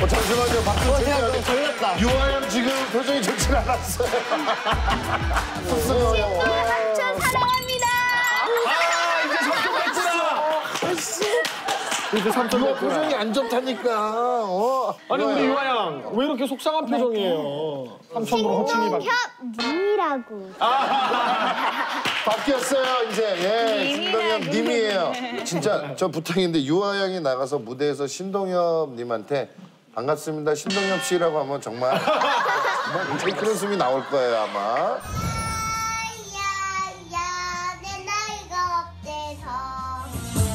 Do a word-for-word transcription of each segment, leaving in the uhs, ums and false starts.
어, 잠시만요. 박수 어, 치세요. 제가 걸렸다. 유아양 지금 표정이 좋지 않았어요. 쑥스러워요. 삼촌 사랑합니다. 아, 이제 삼촌 됐구나. 이제 삼촌 유아 됐구나. 표정이 안 좋다니까. 어. 아니, 우리 유아양, 왜 이렇게 속상한 표정이에요? 삼촌으로 호칭이 바뀌 님이라고. 바뀌었어요, 이제. 예, 신동엽 님이라고. 님이에요. 진짜 저 부탁인데 유아양이 나가서 무대에서 신동엽 님한테 반갑습니다, 신동엽 씨라고 하면 정말 정말 굉장히 큰 웃음이 나올 거예요, 아마. 야야 내 나이가 어때서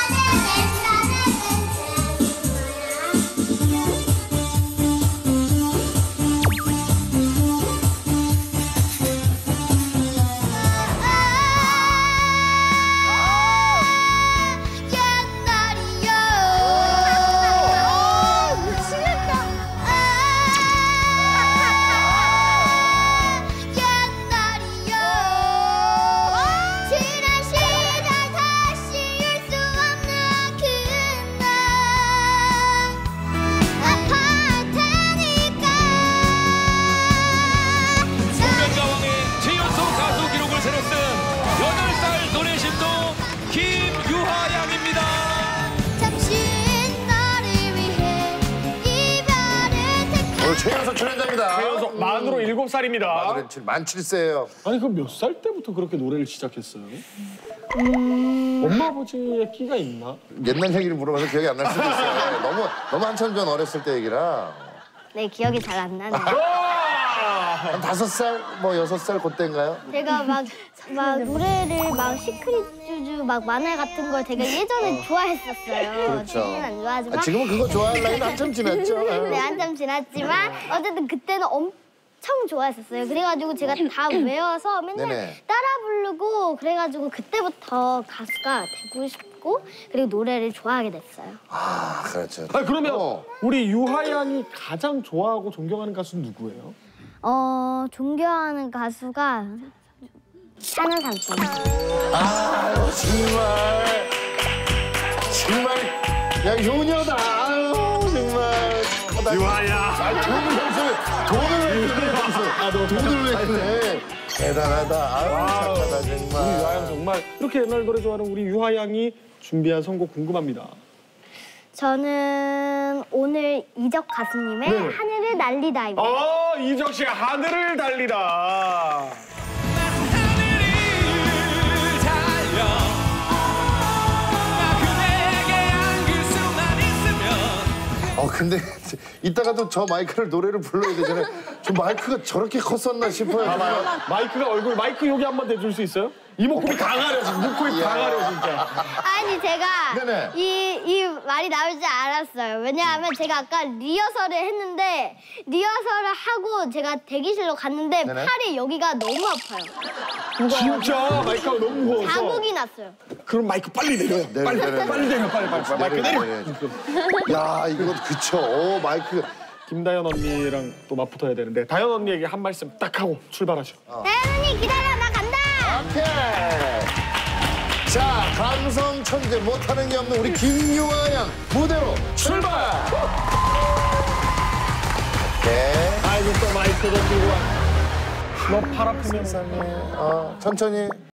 최연석 출연자입니다. 최연석 만으로 일곱 살입니다. 만으로 만 칠 세예요. 아니, 그럼 몇 살 때부터 그렇게 노래를 시작했어요? 음... 엄마 아버지의 끼가 있나? 옛날 얘기를 물어봐서 기억이 안 날 수도 있어요. 너무 너무 한참 전 어렸을 때 얘기라. 네, 기억이 잘 안 나네요. 한 다섯 살, 뭐 여섯 살 그때인가요? 제가 막, 막 노래를 막 시크릿 쭈쭈 막 만화 같은 걸 되게 예전에 좋아했었어요. 그렇죠. 지금은 안 좋아하지만. 아, 지금은 그거 좋아할 나이는 한참 지났죠. 네, 한참 지났지만 어쨌든 그때는 엄청 좋아했었어요. 그래가지고 제가 다 외워서 맨날 네네. 따라 부르고 그래가지고 그때부터 가수가 되고 싶고 그리고 노래를 좋아하게 됐어요. 아, 그렇죠. 아, 그러면 어. 우리 유하양이 가장 좋아하고 존경하는 가수는 누구예요? 어, 존경하는 가수가 사는 삼촌. 아, 정말 정말 야 효녀다. 아유, 정말. 유하양. 아, 좋은 선수. 돈을 왜 그래, 선수. 아, 너 돈을 왜 그래. 대단하다. 아유, 착하다, 우리 정말. 유하양 정말 이렇게 옛날 노래 좋아하는 우리 유하양이 준비한 선곡 궁금합니다. 저는 오늘 이적 가수님의 네. 하늘을 날리다입니다. 어, 이적 씨가 하늘을 달리다. 어, 근데 이따가도 저 마이크를 노래를 불러야 되잖아요. 저 마이크가 저렇게 컸었나 싶어요. 봐봐요. 마이크가 얼굴, 마이크 여기 한번 대줄 수 있어요? 이목구비 다 가려, 지금. 목구비 다 가려, 진짜. 아니 제가 네네. 이, 이 말이 나올 줄 알았어요. 왜냐하면 제가 아까 리허설을 했는데 리허설을 하고 제가 대기실로 갔는데 네네. 팔이 여기가 너무 아파요. 진짜 마이크가 너무 무거워서. 자국이 났어요. 그럼 마이크 빨리 내려요. 내려, 빨리, 내려, 빨리 내려, 빨리, 빨리. 마이크 내려. 야, 이거 그쵸. 오, 마이크. 김다현 언니랑 또 맞붙어야 되는데 다현 언니에게 한 말씀 딱 하고 출발하죠. 다현이 기다려, 나 간다. 오케이. 자, 감성 천재 못하는 게 없는 우리 김유아양 무대로 출발. 오케이. 아이고 또 마이크도 들고 와. 너 팔 아프면 세상에. 어, 천천히.